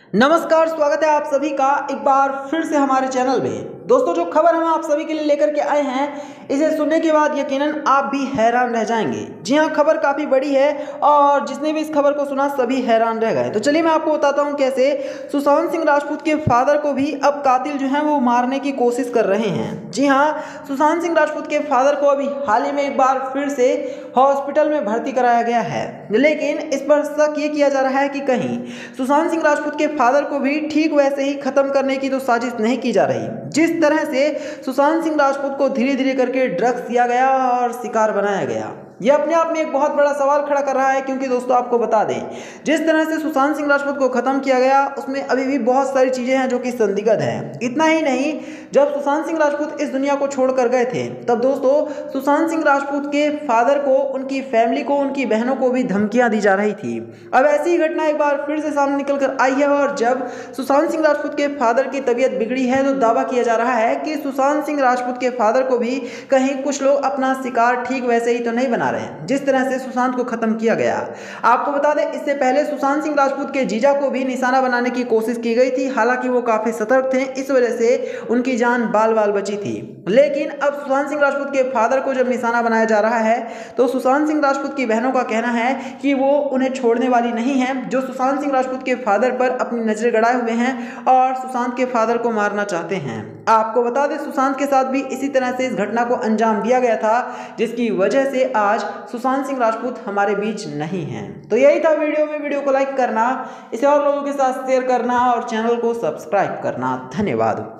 नमस्कार, स्वागत है आप सभी का एक बार फिर से हमारे चैनल में। दोस्तों, जो खबर हम आप सभी के लिए लेकर के आए हैं, इसे सुनने के बाद यकीनन आप भी हैरान रह जाएंगे। जी हाँ, खबर काफ़ी बड़ी है और जिसने भी इस खबर को सुना सभी हैरान रह गए। तो चलिए मैं आपको बताता हूँ कैसे सुशांत सिंह राजपूत के फादर को भी अब कातिल जो है वो मारने की कोशिश कर रहे हैं। जी हाँ, सुशांत सिंह राजपूत के फादर को अभी हाल ही में एक बार फिर से हॉस्पिटल में भर्ती कराया गया है, लेकिन इस पर शक ये किया जा रहा है कि कहीं सुशांत सिंह राजपूत के फादर को भी ठीक वैसे ही खत्म करने की तो साजिश नहीं की जा रही जिस तरह से सुशांत सिंह राजपूत को धीरे धीरे करके ड्रग्स दिया गया और शिकार बनाया गया। यह अपने आप में एक बहुत बड़ा सवाल खड़ा कर रहा है, क्योंकि दोस्तों आपको बता दें, जिस तरह से सुशांत सिंह राजपूत को खत्म किया गया उसमें अभी भी बहुत सारी चीजें हैं जो कि संदिग्ध है। इतना ही नहीं, जब सुशांत सिंह राजपूत इस दुनिया को छोड़कर गए थे तब दोस्तों सुशांत सिंह राजपूत के फादर को, उनकी फैमिली को, उनकी बहनों को भी धमकियां दी जा रही थी। अब ऐसी ही घटना एक बार फिर से सामने निकल कर आई है और जब सुशांत सिंह राजपूत के फादर की तबीयत बिगड़ी है तो दावा किया जा रहा है कि सुशांत सिंह राजपूत के फादर को भी कहीं कुछ लोग अपना शिकार ठीक वैसे ही तो नहीं बना रहे जिस तरह से सुशांत को खत्म किया गया। आपको बता दें, इससे पहले सुशांत सिंह राजपूत के जीजा को भी निशाना बनाने की कोशिश की गई थी। हालांकि वो काफी सतर्क थे, इस वजह से उनकी जान बाल बाल बची थी। लेकिन अब सुशांत सिंह राजपूत के फादर को जब निशाना बनाया जा रहा है तो सुशांत सिंह राजपूत की बहनों का कहना है कि वो उन्हें छोड़ने वाली नहीं है, जो सुशांत सिंह राजपूत के फादर पर अपनी नजरें गड़ाए हुए हैं और सुशांत के फादर को मारना चाहते हैं। आपको बता दें, सुशांत के साथ भी इसी तरह से इस घटना को अंजाम दिया गया था, जिसकी वजह से आज सुशांत सिंह राजपूत हमारे बीच नहीं है। तो यही था वीडियो को लाइक करना, इसे और लोगों के साथ शेयर करना और चैनल को सब्सक्राइब करना। धन्यवाद।